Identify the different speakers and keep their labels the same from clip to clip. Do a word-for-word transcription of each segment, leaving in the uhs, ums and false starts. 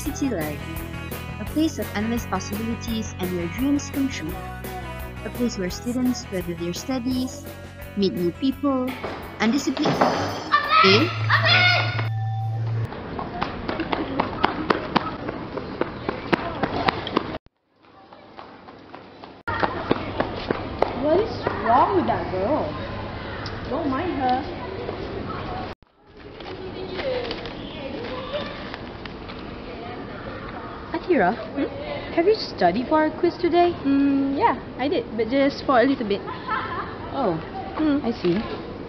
Speaker 1: university life. A place of endless possibilities and where dreams come true. A place where students further their studies, meet new people, undisciplined. Eh?
Speaker 2: What is wrong with that girl? Don't mind her. Akira, hmm? Have you studied for our quiz today?
Speaker 3: Mm, yeah, I did, but just for a little bit.
Speaker 2: Oh,
Speaker 3: Hmm.
Speaker 2: I see.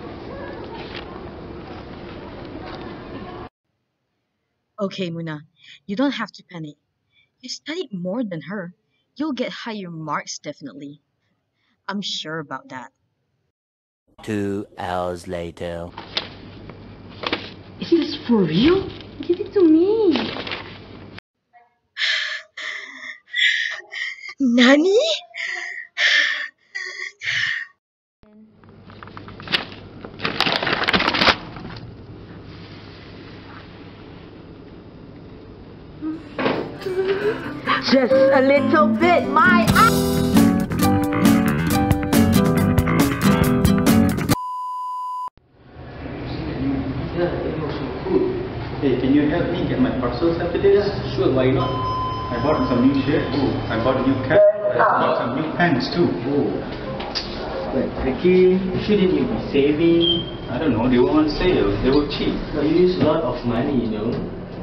Speaker 4: Okay, Muna, you don't have to panic. You studied more than her. You'll get higher marks definitely. I'm sure about that.
Speaker 5: Two hours later.
Speaker 2: Is this for real? Give it to me.
Speaker 4: Nani?
Speaker 2: Just a little bit, my
Speaker 6: Hey, can you help me get my parcels after this?
Speaker 7: Sure, why not?
Speaker 6: I bought some new shirt. Oh, I bought a new cap. I bought some new pants too.
Speaker 7: Oh. But Ricky, shouldn't you be saving?
Speaker 6: I don't know, they were on sale. They were cheap.
Speaker 7: But you use a lot of money, you know.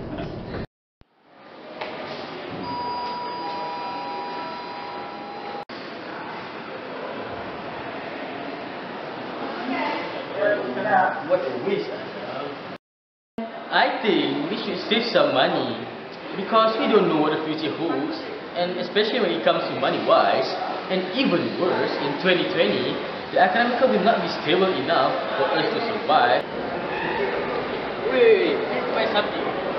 Speaker 7: What a waste. I think we should save some money because we don't know what the future holds, and especially when it comes to money-wise, and even worse, in twenty twenty, the economic will not be stable enough for us to survive. Wait, wait, wait, find something.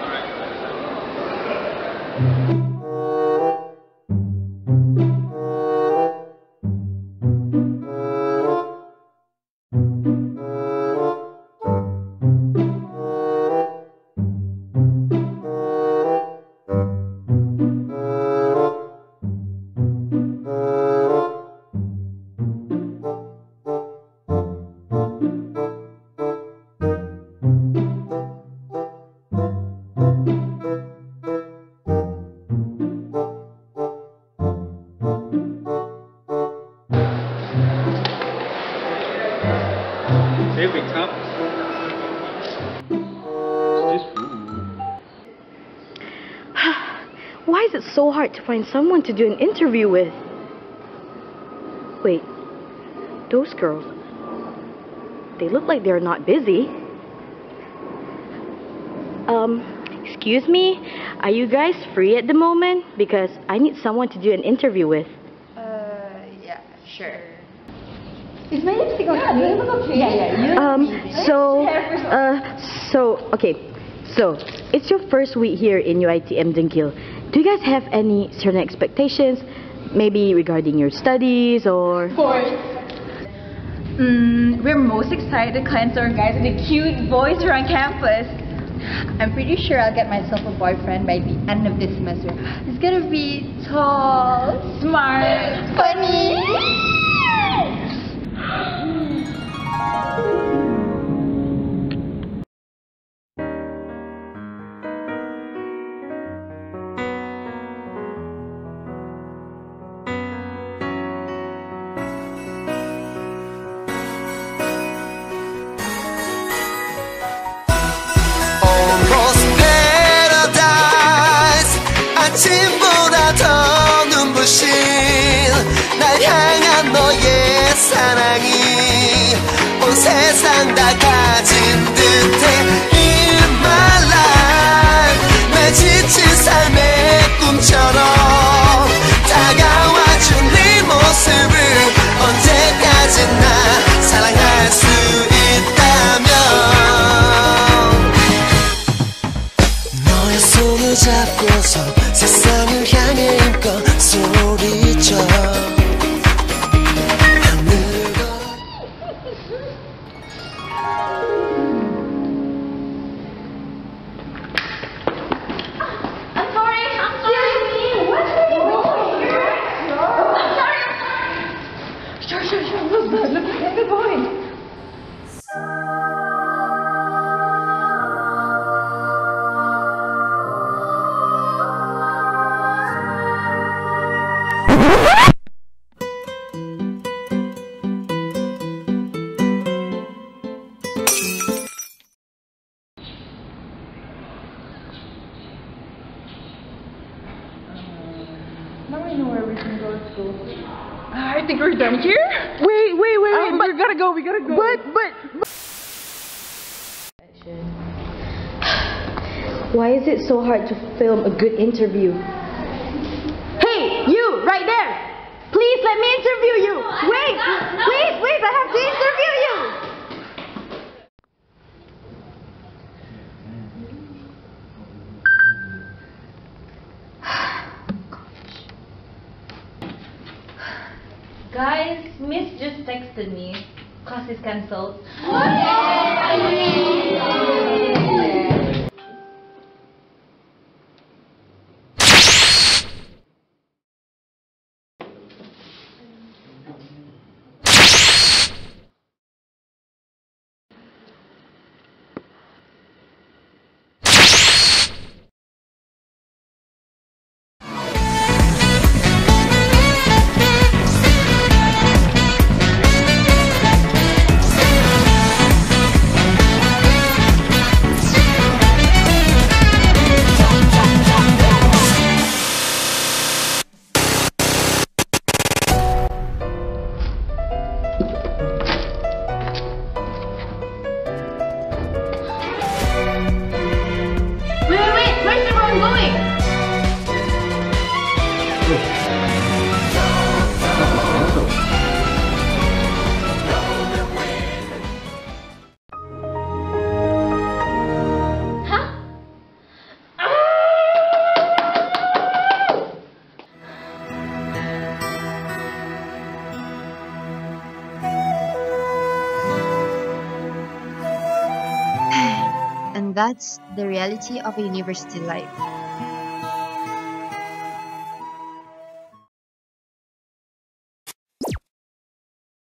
Speaker 6: Favorite cup? It's just food.
Speaker 2: Why is it so hard to find someone to do an interview with? Wait, those girls, they look like they're not busy. Um, excuse me, are you guys free at the moment? Because I need someone to do an interview with.
Speaker 3: Uh, yeah, sure.
Speaker 8: Is my lipstick okay? Yeah, it was okay. Yeah, yeah.
Speaker 2: Um, so, uh, so, okay, so, it's your first week here in U I T M Dengkil. Do you guys have any certain expectations? Maybe regarding your studies or...
Speaker 8: Of course. Mm, we're most excited to cleanse our guys with the cute boys around campus. I'm pretty sure I'll get myself a boyfriend by the end of this semester. He's gonna be tall, smart, funny.
Speaker 9: 아침보다 더 눈부신 날 향한 너의 사랑이 온 세상 다 가진 듯해 In my life 내 지친 삶의 꿈처럼 다가와준 네 모습을 언제까지나 사랑할 수 있다면 너의 손을 잡고서 세상을 향해 힘껏 소리쳐
Speaker 8: I'm sorry,
Speaker 3: Now we know where we can go to school. I think we're done here.
Speaker 2: Wait, wait, wait, wait.
Speaker 3: Um,
Speaker 2: but,
Speaker 3: we gotta go, we gotta go.
Speaker 2: But, but, but. Why is it so hard to film a good interview? Hey, you, right there! Please let me interview you! Wait! Please, please, I have to interview you!
Speaker 8: Guys, Miss just texted me. Class is cancelled.
Speaker 1: And that's the reality of a university life.